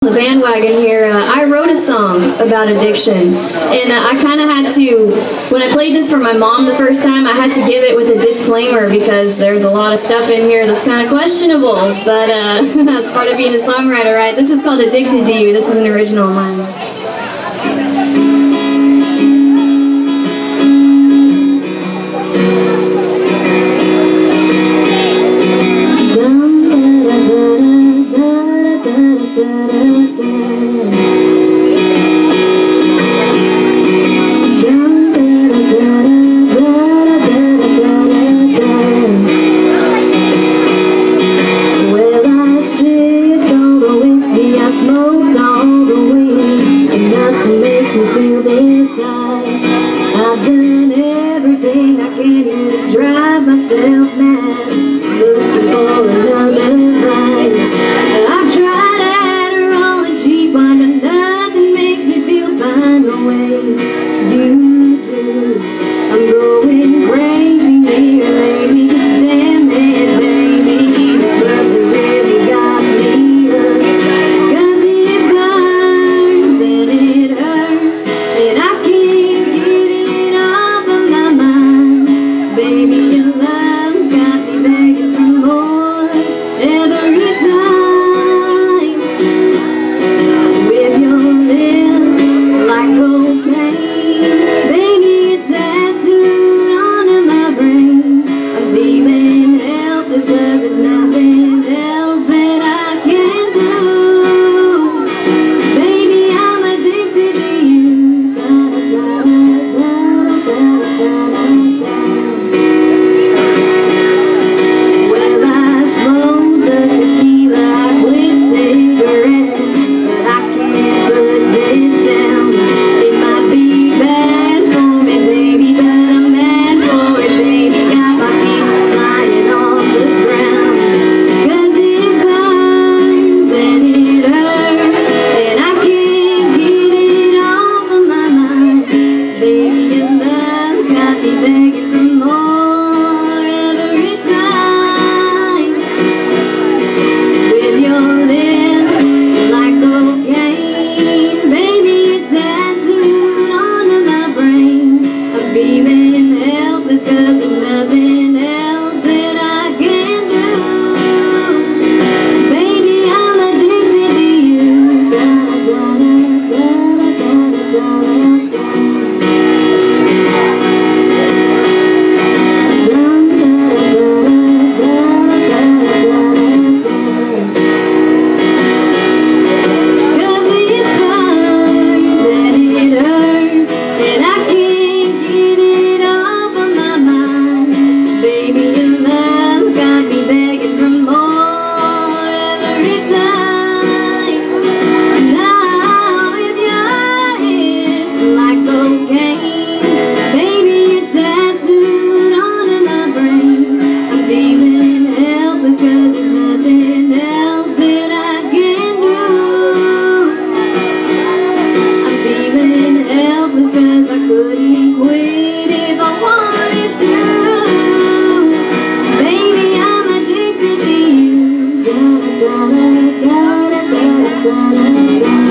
The bandwagon here. I wrote a song about addiction, and I kind of had to, when I played this for my mom the first time, I had to give it with a disclaimer because there's a lot of stuff in here that's kind of questionable, but that's part of being a songwriter, right? This is called Addicted to You. This is an original of mine. I've done everything I can to drive myself mad, looking for another vice. I've tried Adderall and cheap wine, but nothing makes me feel fine the way you do. I'm going crazy here lately, this damn it, baby. This love's really got me hooked, 'cause it burns and it hurts, and I can't get it off of my mind. Baby, your love's got me begging for more every time. With your lips like cocaine, baby, you're tattooed onto my brain. I'm feeling helpless 'cause there's nothing else that I can do. Baby, I'm addicted to you. Well, I smoked the tequila, I quit cigarettes, but I can't put this down. It might be bad for me, baby, but I'm mad for it, baby. Got my feet flying off the ground, 'cause it burns and it hurts, and I can't get it off of my mind. Baby, your love's got me begging for more every time. With your lips like cocaine, baby, you're tattooed onto my brain. I'm feeling helpless 'cause there's nothing else that I can do. Baby, I'm addicted to you. Couldn't quit if I wanted to. Baby, I'm addicted to you.